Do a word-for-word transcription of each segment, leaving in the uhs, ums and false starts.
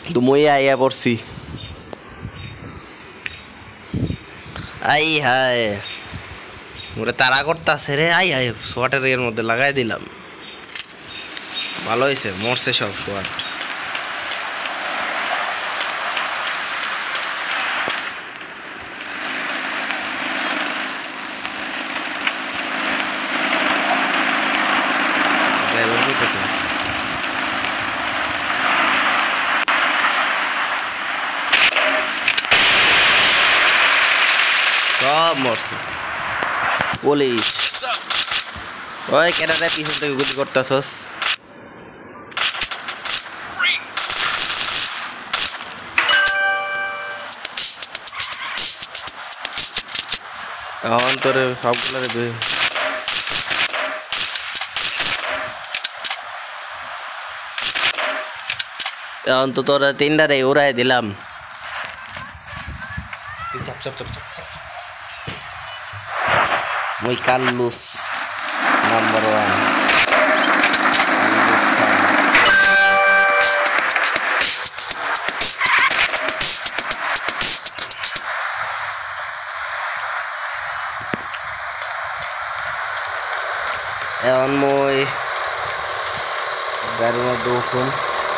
তো মই আইয়া পড়ছি আই হায় ওরে তারা করতেছে রে আই আই শোয়াটের এর মধ্যে লাগাই দিলাম ভালো হয়েছে মরছে সব শোয়াট সব মরছে পুলিশ ওই কেনারে পিছন থেকে গুলি করতেছস এখন তোরে সবগুলারে দুই এখন তো তোরা তিনটারে উড়াই দিলাম চাপ চাপ চাপ চাপ Muy Carlos number one. এখন মই গাড়ির মধ্যে উঠুন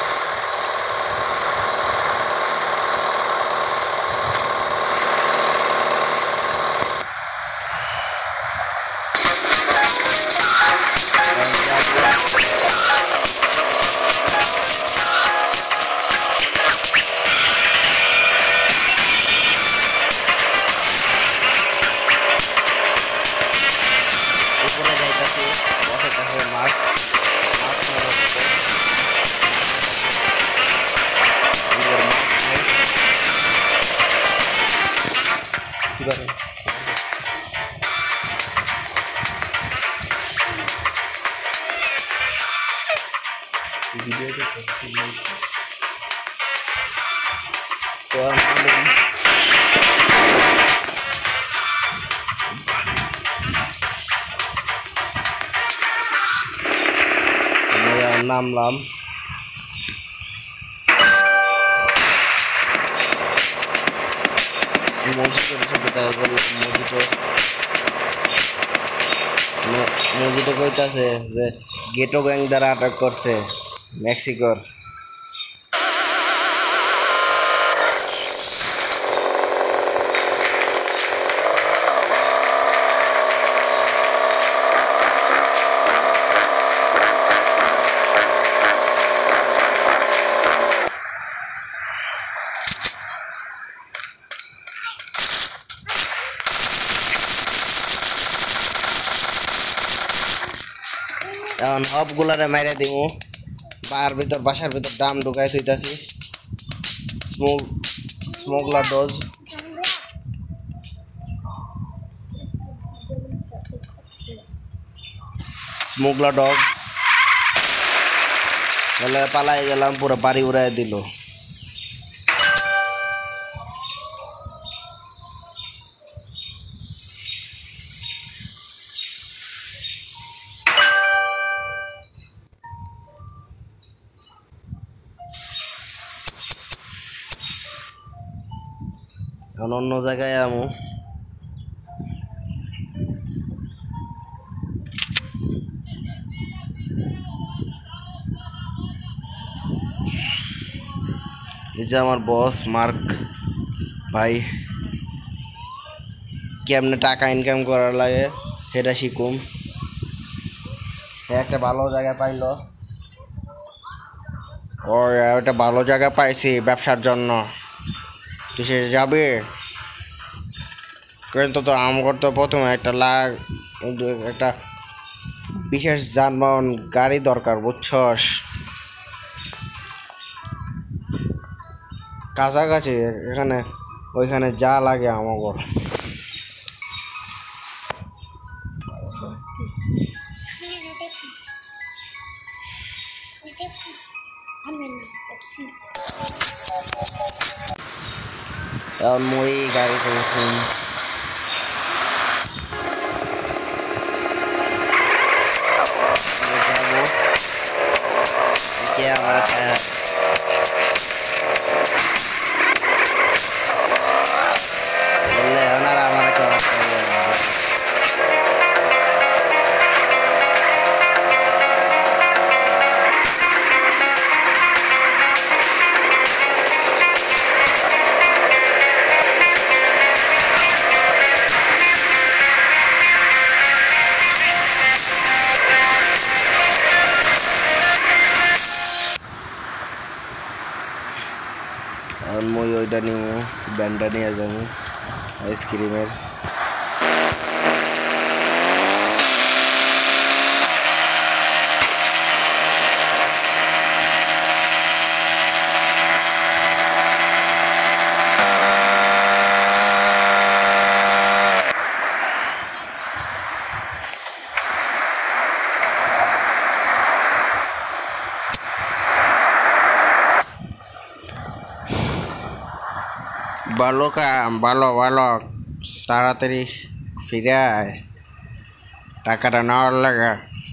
নামলাম মসজিদে কইতাছে যে গেটো গ্যাং দ্বারা আটক করছে মেক্সিকোর এখন সবগুলারে মাইরে দিমু বাহার ভিতর বাসার ভিতর দাম ঢুকাই থইতাছি স্মোক স্মোকলার ডোজ স্মোকলার ডগ বলে পালাই গেলাম পুরো বাড়ি উড়াই দিল এখন অন্য জায়গায় আমু এই যে আমার বস মার্ক ভাই কেমনে টাকা ইনকাম করার লাগে সেটা শিখুম একটা ভালো জায়গা পাইলো ও একটা ভালো জায়গা পাইছি ব্যবসার জন্য তুই সে যাবে কিন্তু তো আমার তো প্রথমে একটা লাগ একটা বিশেষ যানবাহন গাড়ি দরকার বুঝছস কাছাকাছি এখানে ওইখানে যা লাগে আমাগর এখন মই গাড়িতে উঠুন যাবো কে আমার বললে ওনারা আমার কেউ মই ওইটা নিমু ব্যান্ডটা নিয়ে যাবো আইসক্রিমের ভালো কাম ভালো ভালো তাড়াতাড়ি ফিরে আয় টাকাটা নেওয়ার লাগা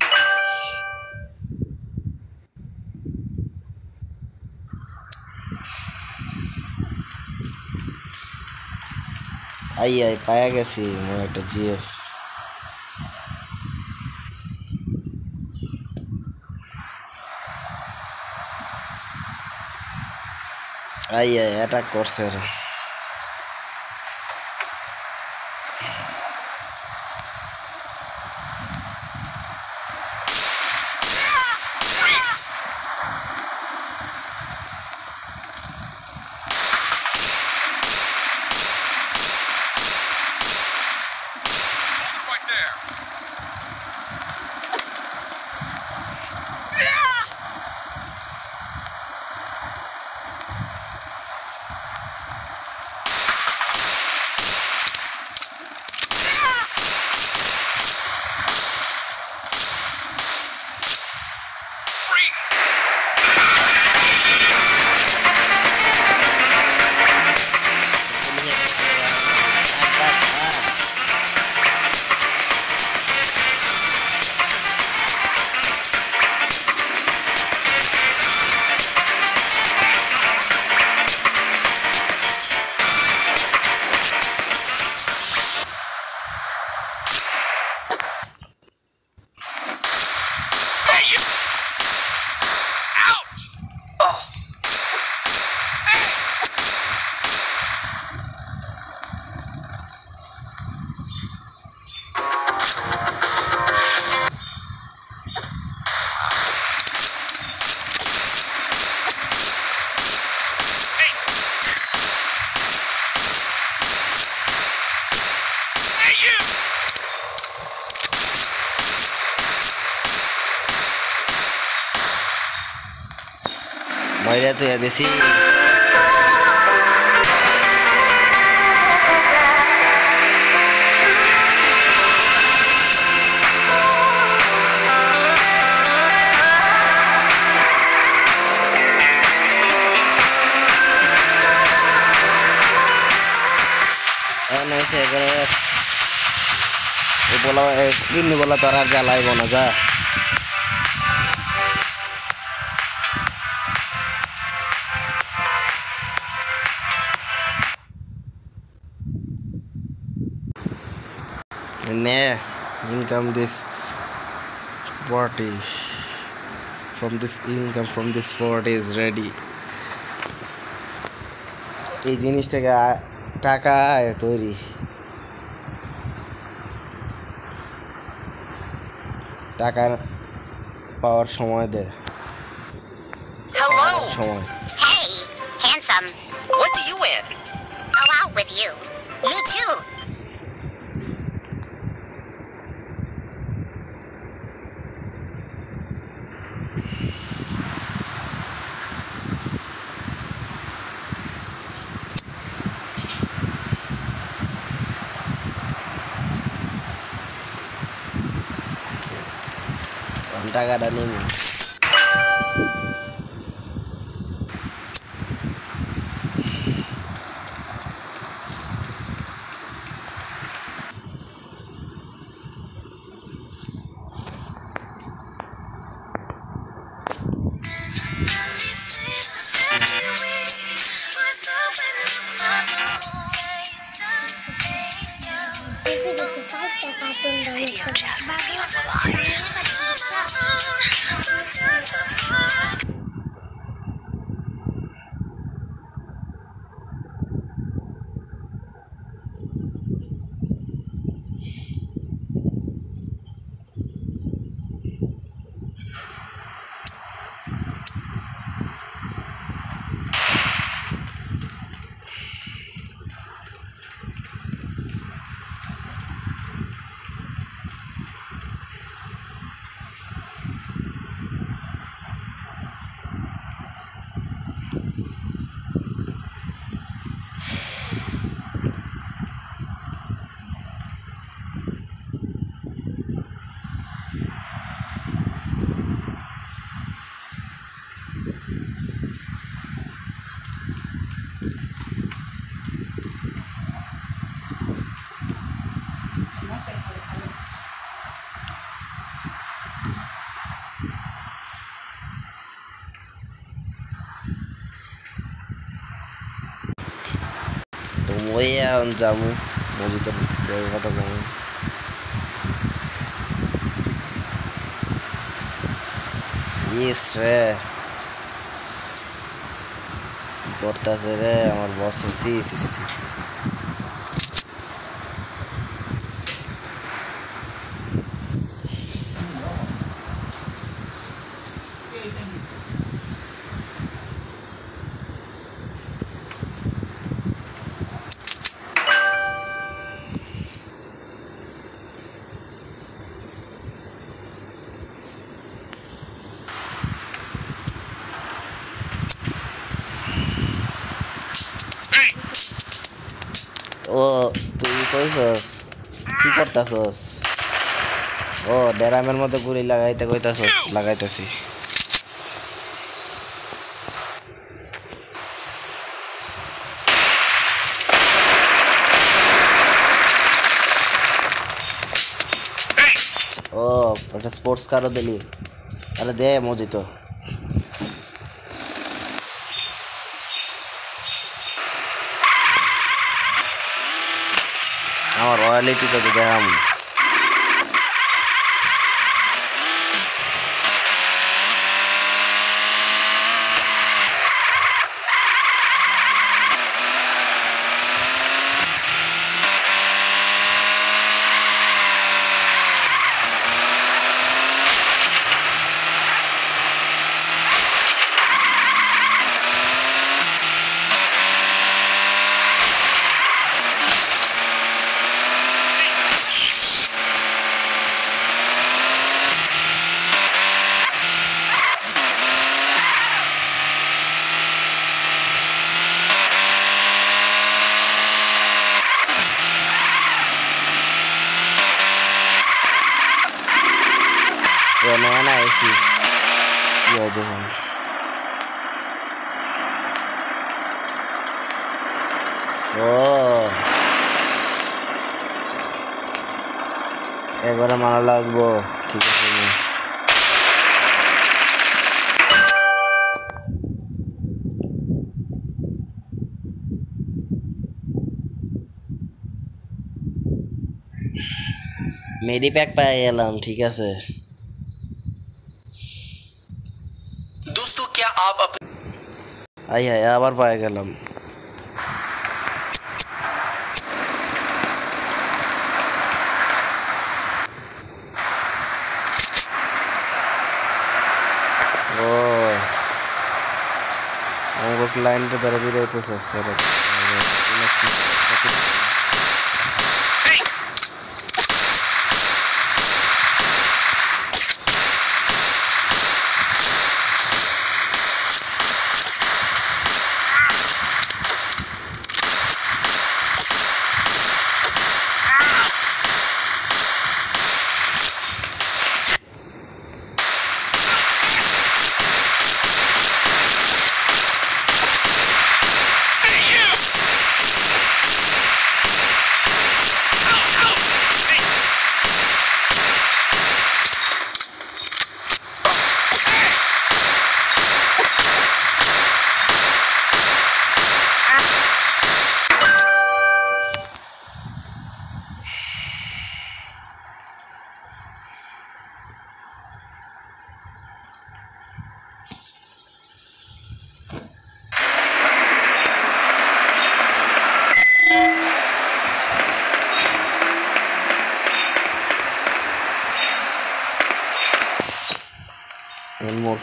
আই আই পায়া গেছি মই একটা জিএফ আই আই অ্যাটাক করছে বাইরে তো দেশি বলা কিনি বলা তোর আর জ্বালাইব না যা Nah, income this forty from this income from this forty is ready. এই জিনিস থেকে টাকা তৈরি টাকা পাওয়ার সময় দে Hello. সময় Hey, handsome. What do you wear? Oh, out with you. Me too. টাকাটা নিন তো মই এখন যামু মসজিদের কথা কম ইস রে কি করতেছে রে আমার বস সি সি সি সি ও তুই কইছস কি করতাছস ও ড্রামের মধ্যে গুলি লাগাইতে কইতাছস লাগাইতেছি ও এটা স্পোর্টস কারও দিলি আরে দে মজিত আমার রয়্যালিটি তো দেখাম Yo naya na isi yo দেখুন ও এবারে মারা লাগবো ঠিক আছে মেডি প্যাক পেয়ে গেলাম ঠিক আছে दोस्तों क्या आप अपने আই আই আবার পেয়ে গেলাম ও আমাকে ক্লায়েন্ট ধরে দিতে চেষ্টা করে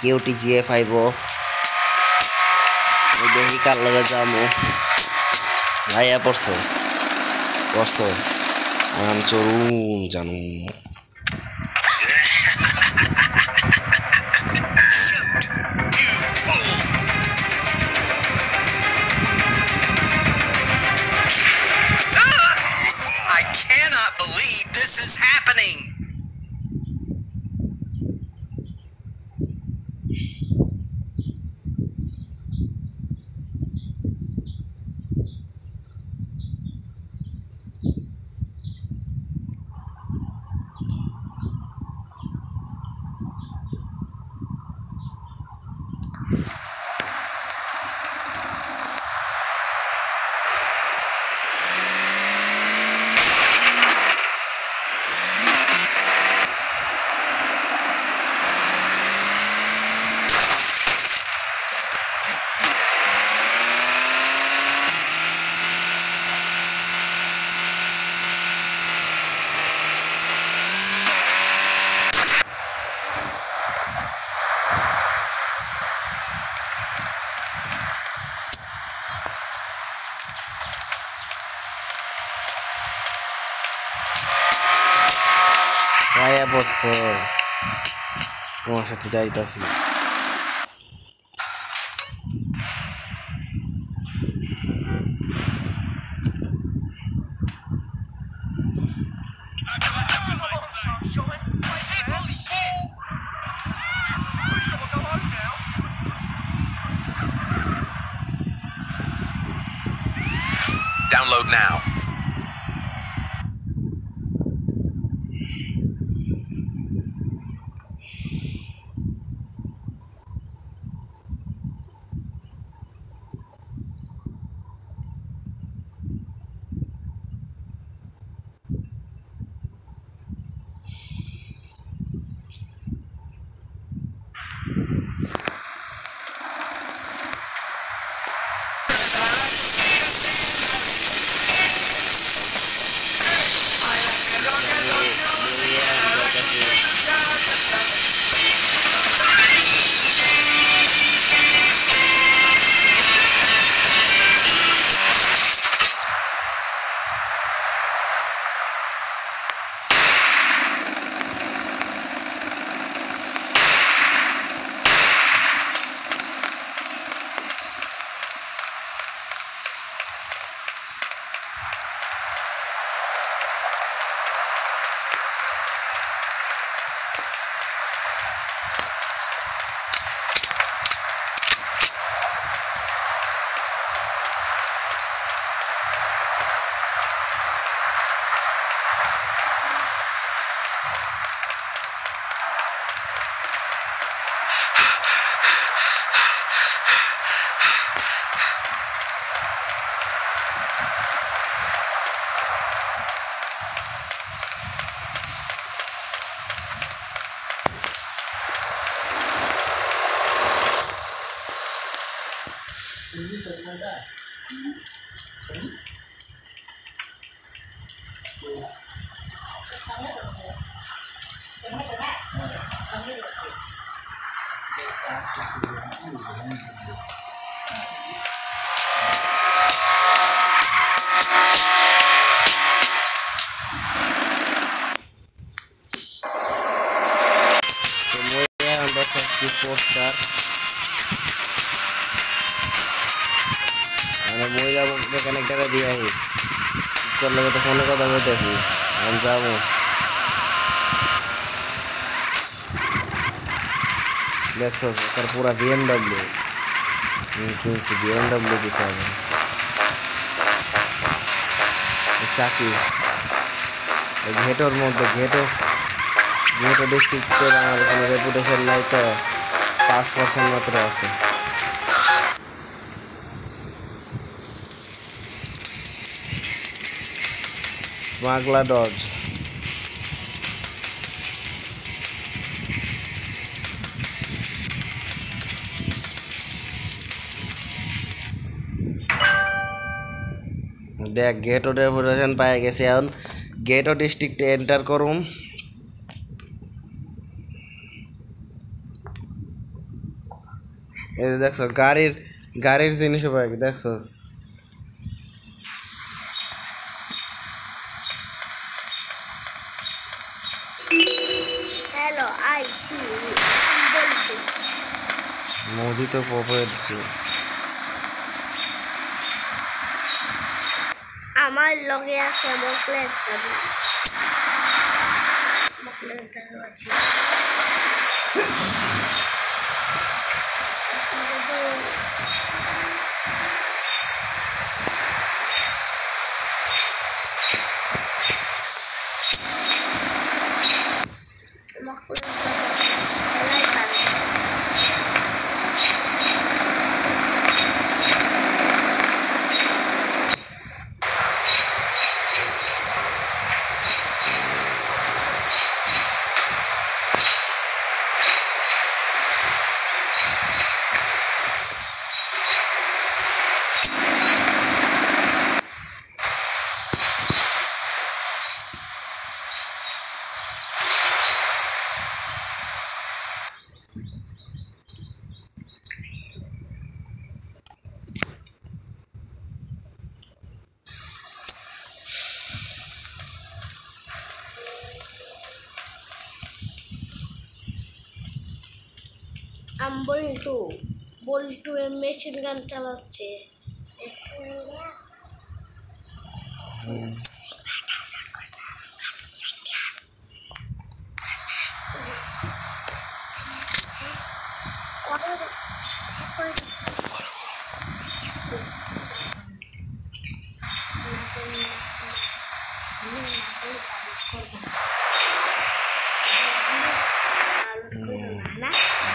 কেউটি জিএফ আইব দেখি কার লগে যাবো আয়া পড়ছো পড়ছো আমি চরুম জানু I cannot believe this is happening. আয়া পড়ছো তোমার সাথে যাইতাছি Download now. কানেক্টরে দিয়ে আই তোর লগে তো ফোনে কথা বলতেছি আমি যাবো দেখছো তার পুরা বিএমডব্লিউ কিনছি বিএমডব্লিউ দিছে আমি চাকি এই ঘেটোর মধ্যে ঘেটো ঘেটো ডিস্ট্রিক্টের আমার কোনো রেপুটেশন নাই তো পাঁচ পার্সেন্ট মাত্র আছে Smagla Dodge দেখ গেটো ডেপুটেশন পাই গেছে এখন গেটো ডিস্ট্রিক্টে এন্টার করুম এই যে দেখছো গাড়ির গাড়ির জিনিস পাই দেখছো হ্যালো আই সি বলছি মোদিত পপের আমার লগে আছে মকলেস দাদু মকলেস দাদু আছে মকলেস আমি বল্টু বল্টু মেশিন গান চালাচ্ছে না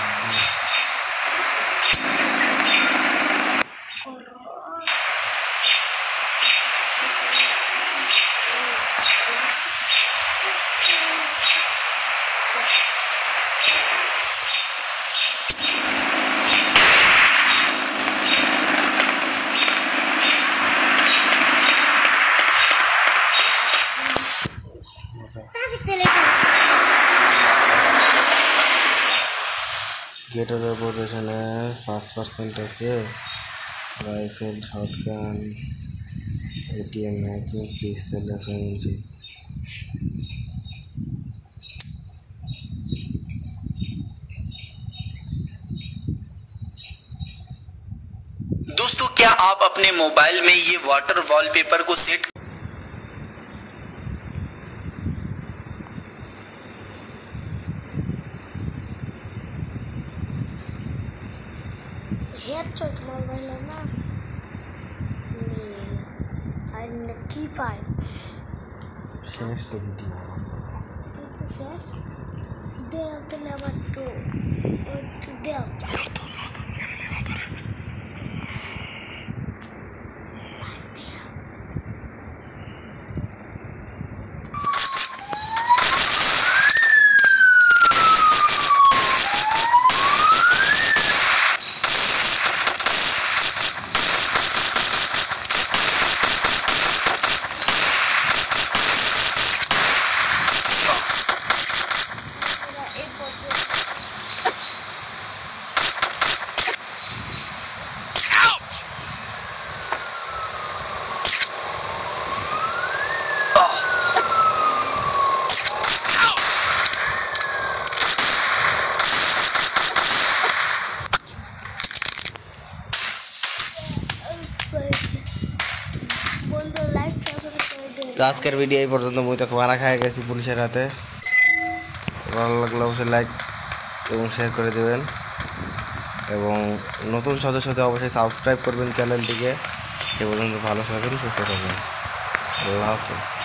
গেটের উপর এখানে ফার্স্ট পার্সেন্ট আছে rifle shotgun ATM hacking pistol FMG दोस्तों क्या आप अपने मोबाइल में ये वाटर वॉलपेपर को सेट headshot मोबाइल है ना and key file শেষ তো video itu ses dia kenapa tuh dia তো আজকের ভিডিও এই পর্যন্ত মুই তো মারা খাই গেছি পুলিশের হাতে ভালো লাগলে অবশ্যই লাইক এবং শেয়ার করে দেবেন এবং নতুন সদস্যদের অবশ্যই সাবস্ক্রাইব করবেন চ্যানেলটিকে। এ পর্যন্ত ভালো থাকবেন সুস্থ থাকবেন আল্লাহ হাফেজ।